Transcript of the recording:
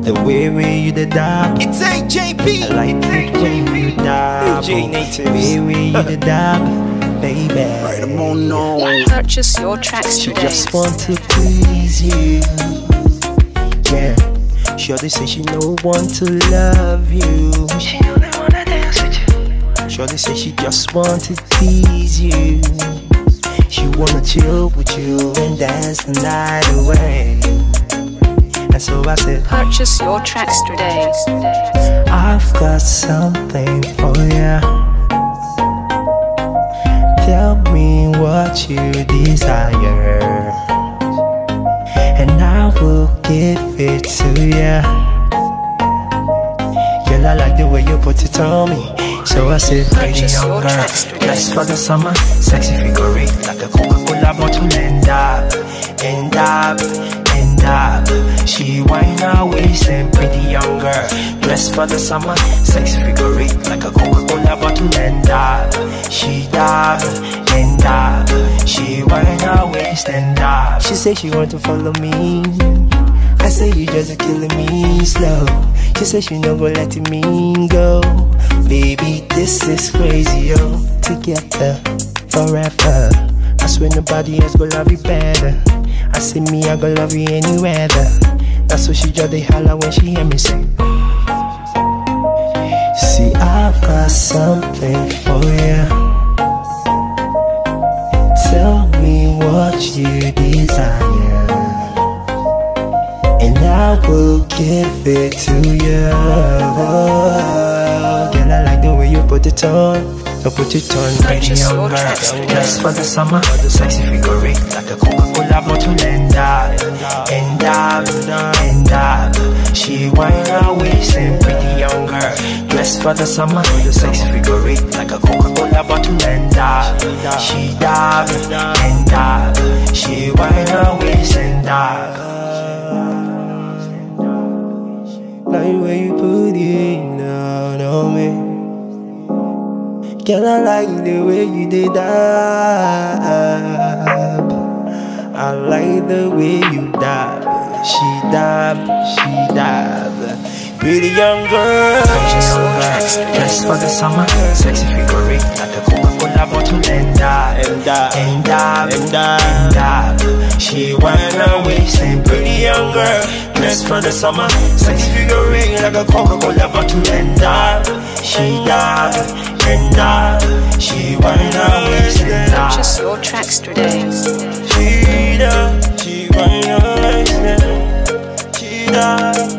the way you did that. It's AJP. I like it when you dab. AJ Native. The way you did that, baby. Right, I'm on no. Purchase your tracks She today. just want to please you. Yeah. Shorty say she no want to love you. She only wanna dance with you. Shorty say she just want to tease you. She wanna chill with you and dance the night away. And so I said, Purchase your tracks today. I've got something for ya. Tell me what you desire, and I will give it to ya. Girl, I like the way you put it on me. So I said, pretty young girl, dressed for the summer, sexy figure eight, like a Coca-Cola bottle, and dab, and dab, and dab. She whine her waist, and pretty young girl, dressed for the summer, sexy figure eight, like a Coca-Cola bottle, and dab. She dab, and dab. She whine her waist, and dab. She say she want to follow me. I say you just killing me slow. She say she no go letting me go. Baby, this is crazy, yo. Together, forever. I swear nobody else go love you better. I say me, I go love you any weather. That's what she just they holler when she hear me say. See, I've got something for you. Tell me what you desire, and I will give it to you. Girl, I like the way you put it on. So put it on, pretty young girl. Dressed for the summer, sexy figure eight, like a Coca-Cola bottle, and dab, and dab, and dab. She whine her waist, and pretty young girl. Dressed for the summer, sexy figure eight, like a Coca-Cola bottle, and dab. She dab, and dab. She whine her waist, and dab. Like the way you put it down on me. Girl, I like the way you did dab. I like the way you dab. She dab, she dab. Pretty young girl, dressed for the summer, sexy figure eight, like a Coca-Cola bottle, and dab, and dab, and dab, and dab, and dab. She whine her waist, and pretty young girl, dressed for the summer, sexy figure eight, like a Coca-Cola bottle, and dab. She dab, and dab. She whine her waist, and dab. Purchase your tracks today. She dab, she whine her waist, and she dab.